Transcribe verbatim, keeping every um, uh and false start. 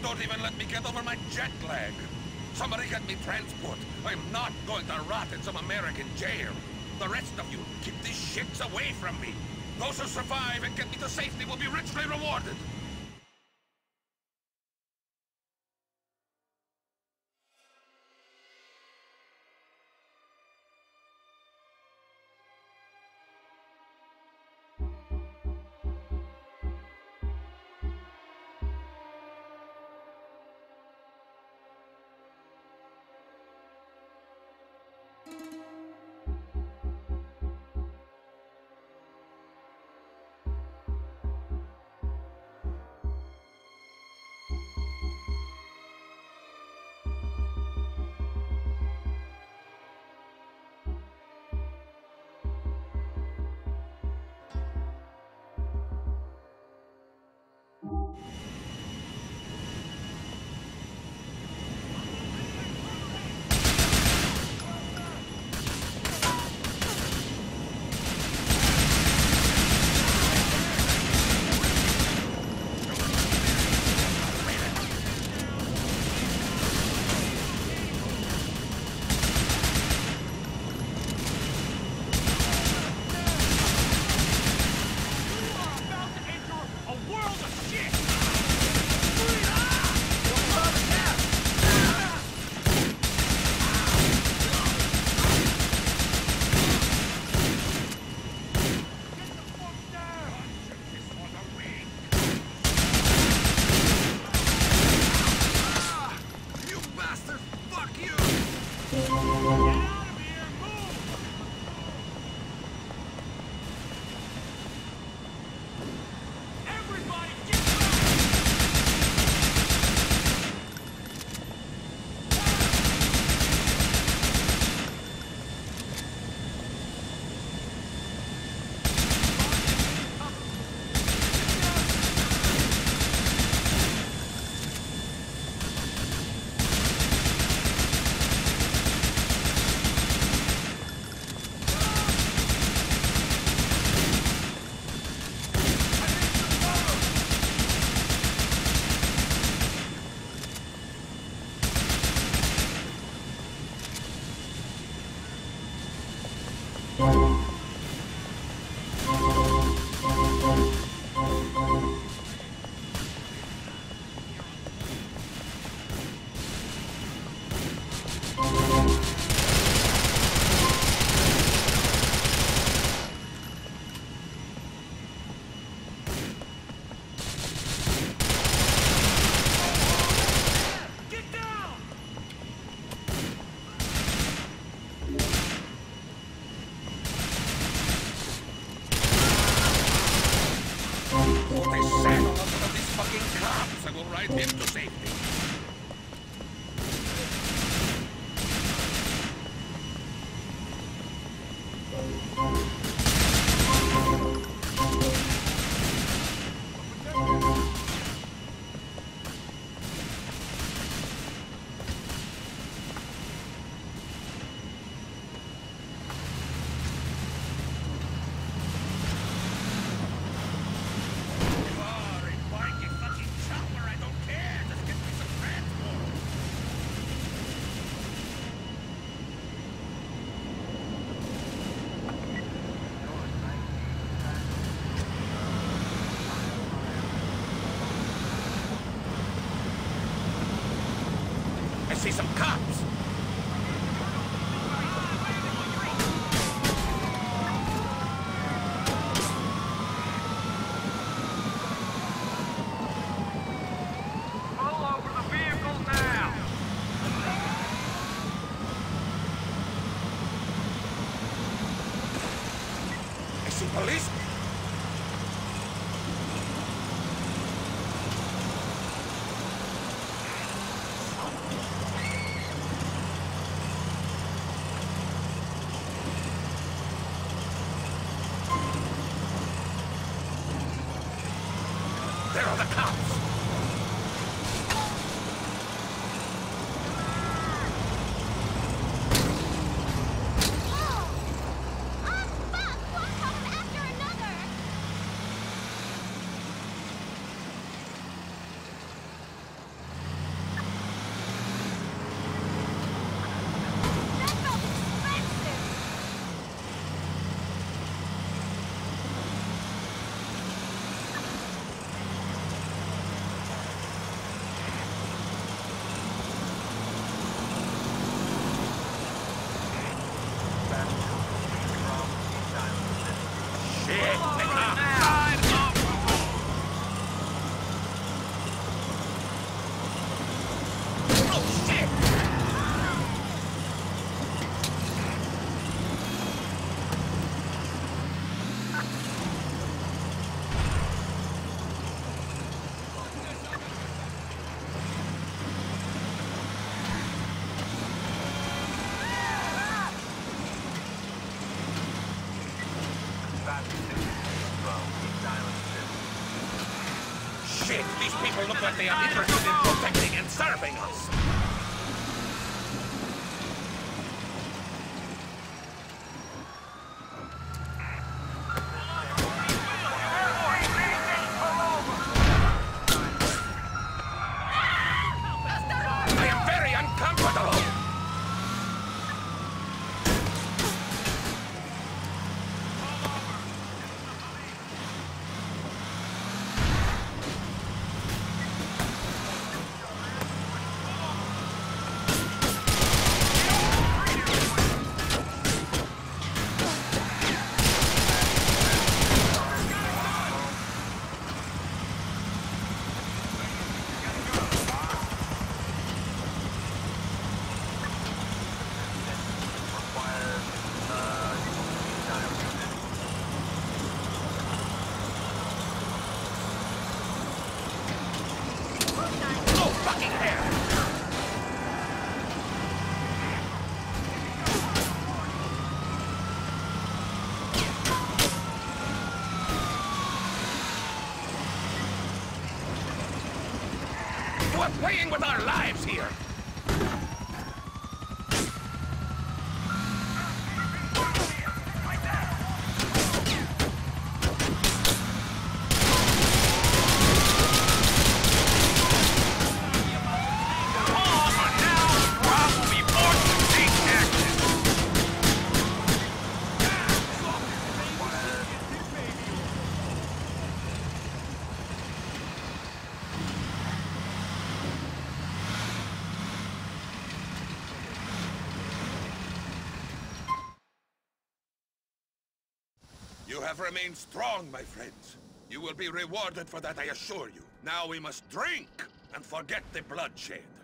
don't even let me get over my jet lag. Somebody get me transport. I'm not going to rot in some American jail. The rest of you, keep these shits away from me. Those who survive and get me to safety will be richly rewarded. see some cops. Police? There are the cops. Shit, these people look like they are interested in protecting and serving us. I am very uncomfortable. We're playing with our lives here. You have remained strong, my friends. You will be rewarded for that, I assure you. Now we must drink and forget the bloodshed.